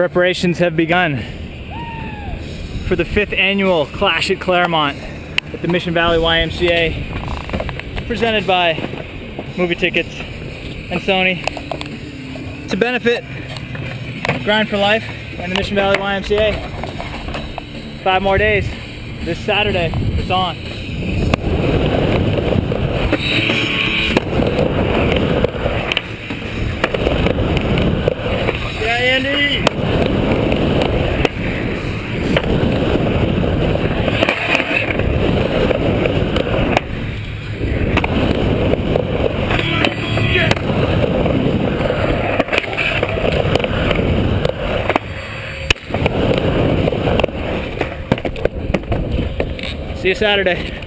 Preparations have begun for the 5th annual Clash at Claremont at the Mission Valley YMCA, presented by Movie Tickets and Sony, to benefit Grind for Life and the Mission Valley YMCA. 5 more days. This Saturday, it's on. Yeah, Andy! See you Saturday.